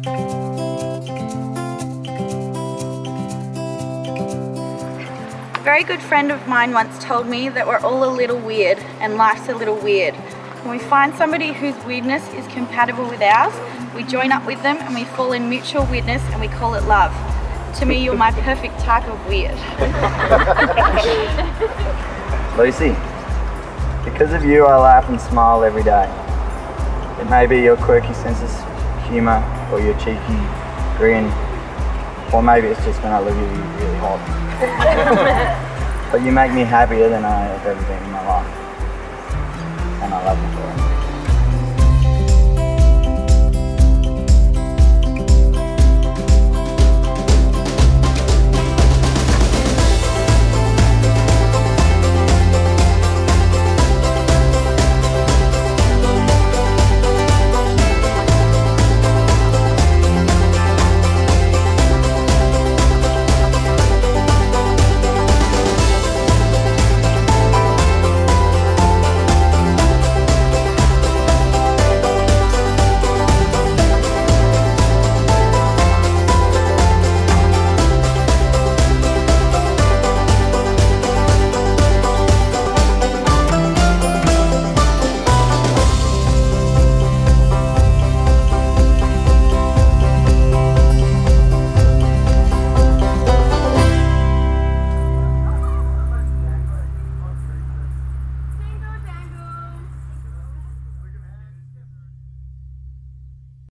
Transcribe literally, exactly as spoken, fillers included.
A very good friend of mine once told me that we're all a little weird and life's a little weird. When we find somebody whose weirdness is compatible with ours, we join up with them and we fall in mutual weirdness and we call it love. To me, you're my perfect type of weird. Lucy, because of you I laugh and smile every day. It may be your quirky sense of humour or your cheeky grin, or maybe it's just when I look at you really hot. But you make me happier than I have ever been in my life. And I love you for it.